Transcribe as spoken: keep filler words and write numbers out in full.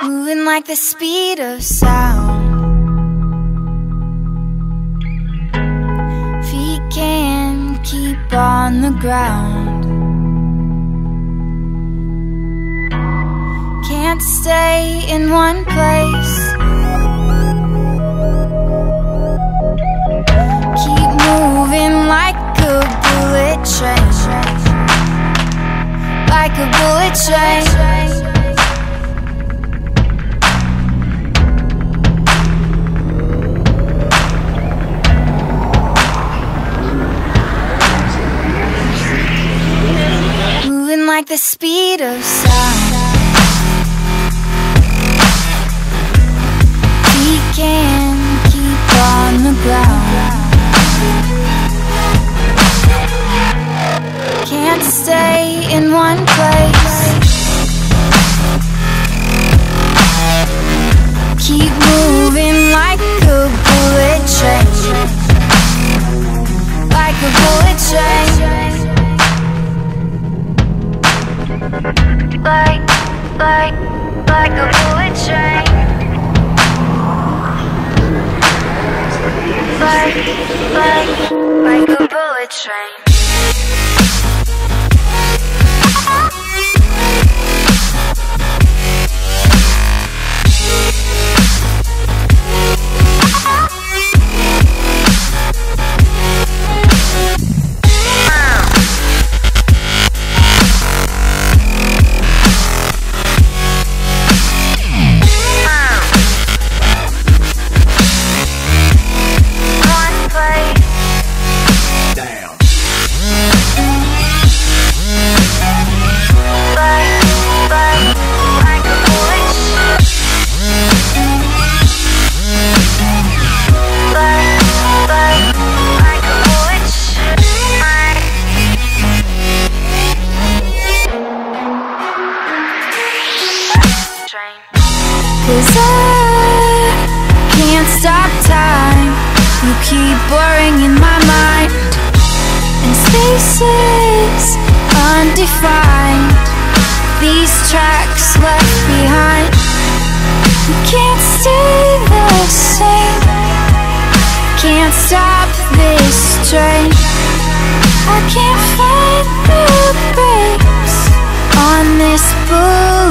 moving like the speed of sound. Feet can't keep on the ground. Can't stay in one place. Keep moving like a bullet train, like a bullet train. Moving like the speed of sound. We can keep on the ground. Can't stay in one place. Keep moving like a bullet train, like a bullet train. Like, like, like a bullet train. Like, like, like a bullet train. Cause I can't stop time. You keep blurring in my mind, and spaces undefined. These tracks left behind. You can't stay the same. Can't stop this train. I can't find the brakes on this bullet